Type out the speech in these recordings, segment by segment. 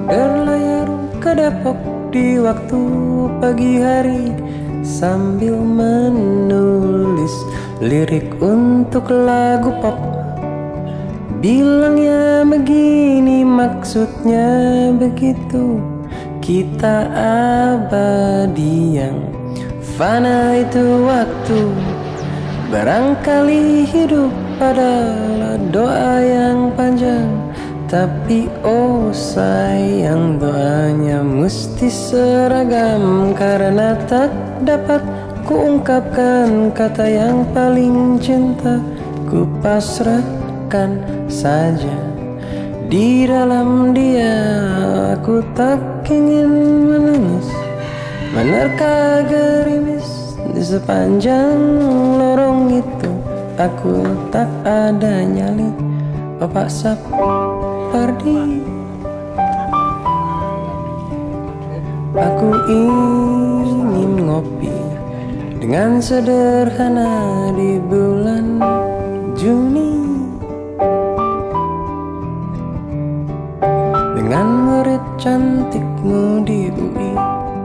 berlayar ke Depok di waktu pagi hari sambil menulis lirik untuk lagu pop. Bilangnya begini, maksudnya begitu. Kita abadi, yang fana itu waktu. Barangkali hidup adalah doa yang panjang, tapi oh sayang, doanya mesti seragam. Karena tak dapat kuungkapkan kata yang paling cinta, ku pasrahkan saja di dalam dia. Aku tak ingin menangis, menerka gerimis di sepanjang lorong itu. Aku tak ada nyali, Bapak Sapardi. Aku ingin ngopi dengan sederhana di bulan Juni, dengan murid cantikmu di UI.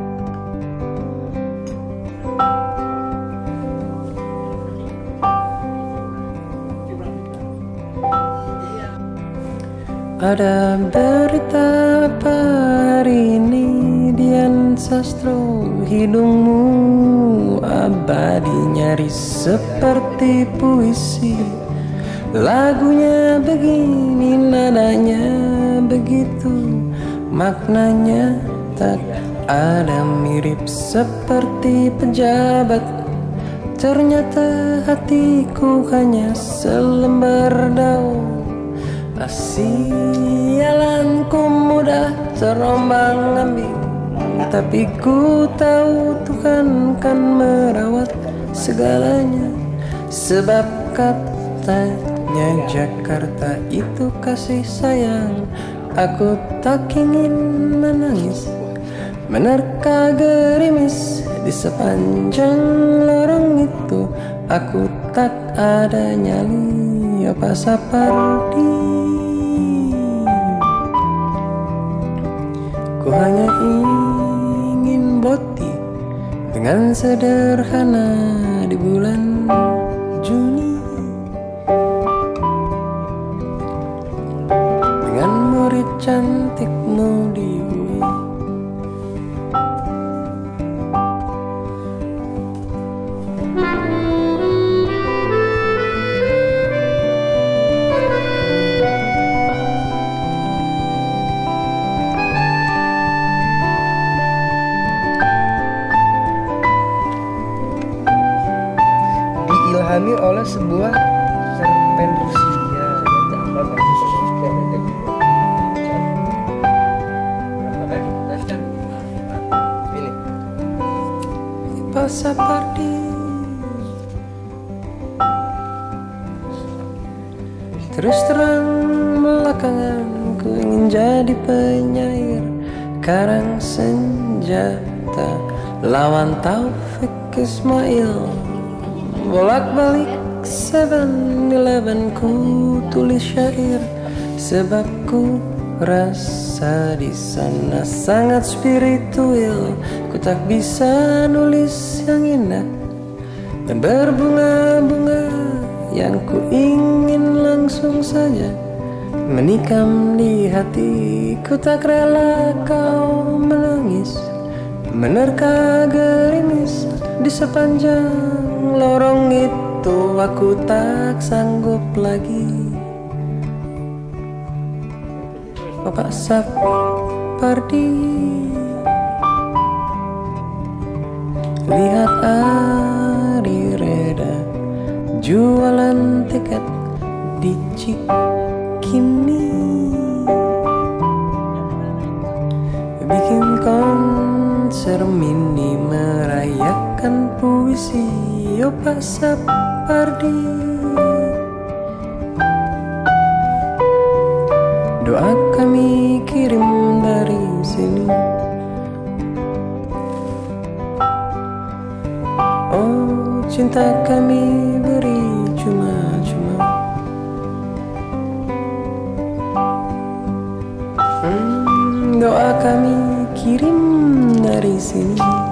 Ada berita apa hari ini, Dian Sastro? Hidungmu abadi, nyaris seperti puisi. Lagunya begini, nadanya begitu, maknanya tak ada, mirip seperti pejabat. Ternyata hatiku hanya selembar daun. Sialanku mudah terombang-ambing, tapi ku tahu Tuhan kan merawat segalanya. Sebab katanya Jakarta itu kasih sayang. Aku tak ingin menangis, menerka gerimis di sepanjang lorong itu. Aku tak ada nyali, apa Sapardi. Ku hanya ingin boti dengan sederhana di bulan Juni, dengan murid cantikmu di UI. Diilhami oleh sebuah cerpen Rusia. Ini Pak Sapardi. Terus terang belakangan ku ingin jadi penyair, karang senjata lawan Taufik Ismail. Bolak-balik 7-Eleven ku tulis syair, sebab ku rasa di sana sangat spiritual. Ku tak bisa nulis yang indah dan berbunga-bunga, yang ku ingin langsung saja menikam di hati. Ku tak rela kau menangis, menerka gerimis di sepanjang lorong itu. Aku tak sanggup lagi, Bapak Sapardi. Lihat Ari Reda jualan tiket di Cikini, bikin konser mini merayakan puisi. Yo Pak Sapardi, doa kami kirim dari sini. Oh, cinta kami beri cuma-cuma. Doa kami kirim dari sini.